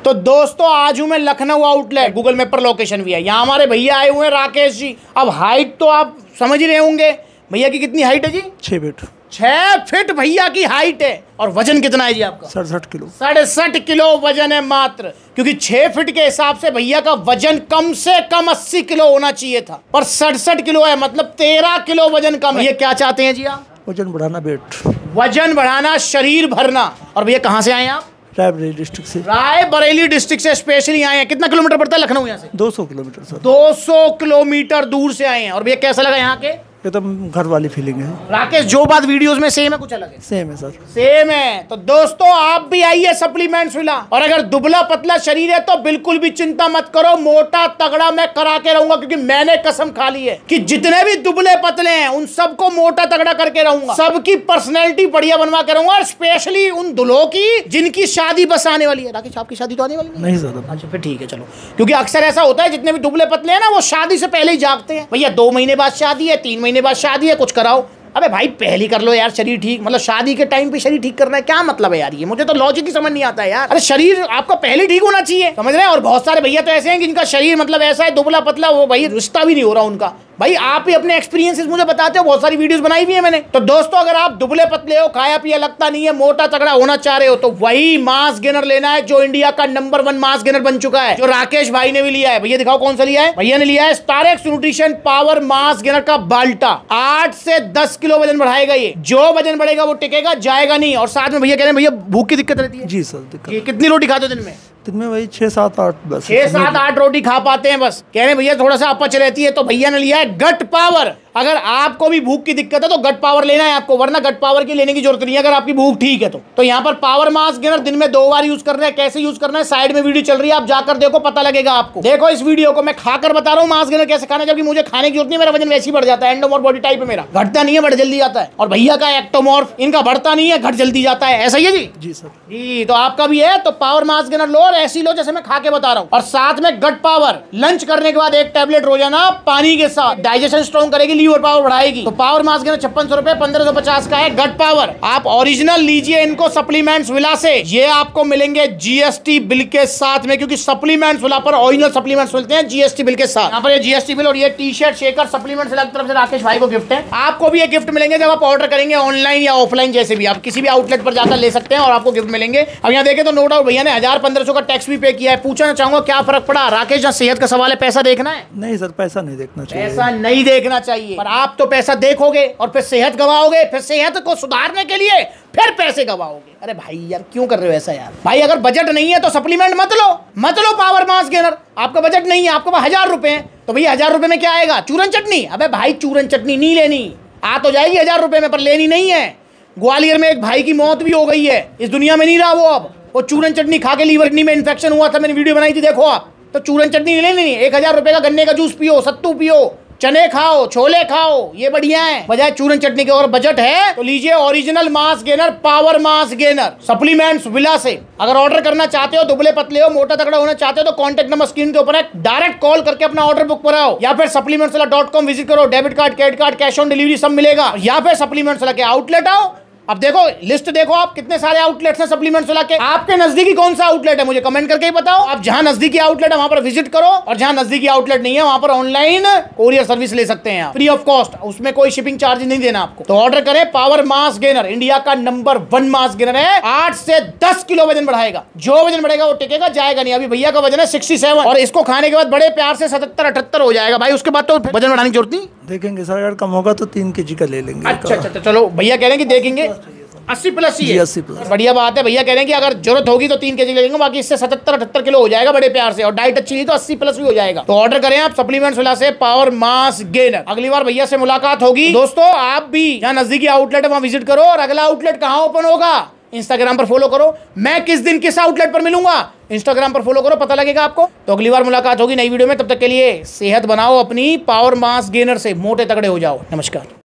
तो दोस्तों आज हूं मैं लखनऊ आउटलेट, गूगल मैप पर लोकेशन भी है। यहाँ हमारे भैया आए हुए हैं राकेश जी। अब हाइट तो आप समझ ही रहे होंगे, भैया की कितनी हाइट है जी? 6 फीट। 6 फीट भैया की हाइट है। और वजन कितना है जी आपका? 67 किलो। 67 किलो वजन है मात्र, क्योंकि 6 फीट के हिसाब से भैया का वजन कम से कम 80 किलो होना चाहिए था, पर 67 किलो है, मतलब 13 किलो वजन कम है। ये क्या चाहते हैं जी आप? वजन बढ़ाना, वेट वजन बढ़ाना, शरीर भरना। और भैया कहाँ से आए हैं आप? रायबरेली डिस्ट्रिक्ट से। रायबरेली डिस्ट्रिक्ट से स्पेशली आए हैं। कितना किलोमीटर पड़ता है लखनऊ यहाँ से? 200 किलोमीटर सर। 200 किलोमीटर दूर से आए हैं। और भैया कैसा लगा यहाँ के? एकदम घर वाली फीलिंग है। राकेश जो बात वीडियोस में सेम है, कुछ अलग है? सेम है सर, सेम है। तो दोस्तों आप भी आइए सप्लीमेंट्स विला। और अगर दुबला पतला शरीर है तो बिल्कुल भी चिंता मत करो, मोटा तगड़ा मैं करा के रहूंगा, क्योंकि मैंने कसम खा ली है कि जितने भी दुबले पतले हैं उन सबको मोटा तगड़ा करके रहूंगा, सबकी पर्सनैलिटी बढ़िया बनवा के रहूंगा। और स्पेशली उन दुल्हों की जिनकी शादी बस आने वाली है। राकेश आपकी शादी तो आने वाली नहीं सर? अच्छा फिर ठीक है, चलो। क्योंकि अक्सर ऐसा होता है जितने भी दुबले पतले हैं ना, वो शादी से पहले ही जागते हैं। भैया 2 महीने बाद शादी है, 3 महीने बाद शादी है, कुछ कराओ। अबे भाई पहली कर लो यार शरीर ठीक, मतलब शादी के टाइम पे शरीर ठीक करना है, क्या मतलब है यार? ये मुझे तो लॉजिक ही समझ नहीं आता है यार। अरे शरीर आपका पहले ठीक होना चाहिए, समझ रहे हैं? और बहुत सारे भैया तो ऐसे हैं जिनका शरीर मतलब ऐसा है दुबला पतला, वो भाई रिश्ता भी नहीं हो रहा उनका। भाई आप ही अपने एक्सपीरियंसेस मुझे बताते हो, बहुत सारी वीडियोस बनाई हुई है मैंने। तो दोस्तों अगर आप दुबले पतले हो, खाया पिया लगता नहीं है, मोटा तगड़ा होना चाह रहे हो, तो वही मास गेनर लेना है जो इंडिया का नंबर 1 मास गेनर बन चुका है, जो राकेश भाई ने भी लिया है। भैया दिखाओ कौन सा लिया है? भैया ने लिया है Starex nutrition power mass gainer का बाल्टा। 8 से 10 किलो वजन बढ़ाएगा ये। जो वजन बढ़ेगा वो टिकेगा, जाएगा नहीं। और साथ में भैया कह रहे हैं भैया भूख की दिक्कत रहती है? जी सर दिक्कत। कितनी रोटी खाते हो दिन में? दिन में वही 6, 7, 8 बस। 6, 7, 8 रोटी खा पाते हैं बस। कह रहे हैं भैया थोड़ा सा अपच रहती है, तो भैया ने लिया है गट पावर। अगर आपको भी भूख की दिक्कत है तो गट पावर लेना है आपको, वरना गट पावर की लेने की जरूरत नहीं है अगर आपकी भूख ठीक है तो। यहाँ पर पावर मास गेनर दिन में 2 बार यूज करना है। कैसे यूज करना है साइड में वीडियो चल रही है, आप जाकर देखो, पता लगेगा आपको। देखो इस वीडियो को, मैं खाकर बता रहा हूँ मास गेनर कैसे खाना है, जबकि मुझे खाने की जरूरत नहीं, मेरा वजन वैसे ही बढ़ जाता है। एंडोमॉर्फ बॉडी टाइप है मेरा, घटता नहीं है, बढ़ जल्दी जाता है। और भैया का एक्टोमॉर्फ, इनका बढ़ता नहीं है, घट जल्दी जाता है। ऐसा ही है जी? जी सर जी। तो आपका भी है तो पावर मास गेनर लो, और ऐसी लो जैसे मैं खा के बता रहा हूँ। और साथ में गट पावर, लंच करने के बाद 1 टैबलेट रोजाना पानी के साथ, डाइजेशन स्ट्रॉन्ग करेगी, लीवर पावर बढ़ाएगी। तो पावर मास गेनर 5600 रुपए, 1550 का है गट पावर। आप ओरिजिनल लीजिए इनको सप्लीमेंट्स विला से, ये आपको मिलेंगे जीएसटी बिल के साथ में, क्योंकि सप्लीमेंट्स विला पर ओरिजिनल सप्लीमेंट्स मिलते हैं जीएसटी बिल के साथ। यहाँ पर ये जीएसटी बिल और ये T shirt, shaker, supplements Wala की तरफ से राकेश भाई को गिफ्ट है। आपको भी ये गिफ्ट मिलेंगे जब आप ऑर्डर करेंगे ऑनलाइन या ऑफलाइन, जैसे भी आप किसी भी आउटलेट पर जाकर ले सकते हैं और आपको गिफ्ट मिलेंगे। अब यहाँ देखें तो नो डाउट भैया ने 1000-1500 का टैक्स भी पे किया है। पूछना चाहूंगा क्या फर्क पड़ा? राकेश जहाँ सेहत का सवाल है, पैसा देखना है? नहीं सर, पैसा नहीं देखना चाहिए। पैसा नहीं देखना चाहिए, पर आप तो पैसा देखोगे और फिर सेहत गवाओगे, फिर सेहत को सुधारने के लिए फिर पैसे गवाओगे। अरे भाई यार क्यों कर रहे हो ऐसा यार? भाई अगर बजट नहीं है तो सप्लीमेंट मत लो पावर मास गेनर। आपका बजट नहीं है, आपके पास 1000 रुपए हैं, तो भैया 1000 रुपए में क्या आएगा? चूरन चटनी? अबे भाई चूरन चटनी नहीं लेनी, आ तो जाएगी 1000 रुपए में, पर लेनी नहीं है। ग्वालियर में एक भाई की मौत भी हो गई है, इस दुनिया में नहीं रहा वो अब। वो चूरन चटनी खा के लीवर में इन्फेक्शन हुआ था, मैंने वीडियो बनाई थी, देखो आप। तो चूरन चटनी लेनी नहीं, 1000 रुपए का गन्ने का जूस पियो, सत्तू पियो, चने खाओ, छोले खाओ, ये बढ़िया है बजाय चूरन चटनी के। और बजट है तो लीजिए original mass gainer, power mass gainer supplements Wala से। अगर ऑर्डर करना चाहते हो, दुबले पतले हो, मोटा तगड़ा होना चाहते हो, तो कॉन्टैक्ट नंबर स्क्रीन के ऊपर है, डायरेक्ट कॉल करके अपना ऑर्डर बुक कराओ, या फिर supplementswala.com विजिट करो। Debit card, credit card, cash on delivery सब मिलेगा। या फिर सप्लीमेंट्स विला के आउटलेट आओ। अब देखो लिस्ट देखो आप, कितने सारे आउटलेट्स हैं सप्लीमेंट्स विला के। आपके नजदीकी कौन सा आउटलेट है मुझे कमेंट करके ही बताओ। आप जहां नजदीकी आउटलेट है वहां पर विजिट करो, और जहां नजदीकी आउटलेट नहीं है वहां पर ऑनलाइन कोरियर सर्विस ले सकते हैं फ्री ऑफ कॉस्ट, उसमें कोई शिपिंग चार्ज नहीं देना आपको। तो ऑर्डर करें पावर मास गेनर, इंडिया का नंबर 1 मास गेनर है। 8 से 10 किलो वजन बढ़ाएगा, जो वजन बढ़ेगा वो टिकेगा, जाएगा नहीं। अभी भैया का वजन है 67, और इसको खाने के बाद बड़े प्यार से 77-78 हो जाएगा भाई। उसके बाद तो वजन बढ़ाने की जरूरत नहीं। देखेंगे सर, अगर कम होगा तो 3 kg का ले लेंगे। अच्छा चलो, भैया कह रहे हैं कि देखेंगे 80 प्लस ही है। 80 प्लस बढ़िया बात है। भैया कह रहे हैं कि अगर जरूरत होगी तो 3 kg ले लेंगे, बाकी इससे 77-78 किलो हो जाएगा बड़े प्यार से। और डाइट अच्छी ली तो 80 प्लस भी हो जाएगा। तो ऑर्डर करें आप सप्लीमेंट्स विला से पावर मास गेनर। अगली बार भैया से मुलाकात होगी। दोस्तों आप भी यहाँ नजदीकी आउटलेट है वहां विजिट करो। और अगला आउटलेट कहाँ ओपन होगा इंस्टाग्राम पर फॉलो करो। मैं किस दिन किस आउटलेट पर मिलूंगा इंस्टाग्राम पर फॉलो करो, पता लगेगा आपको। तो अगली बार मुलाकात होगी नई वीडियो में, तब तक के लिए सेहत बनाओ अपनी पावर मास गेनर से, मोटे तगड़े हो जाओ। नमस्कार।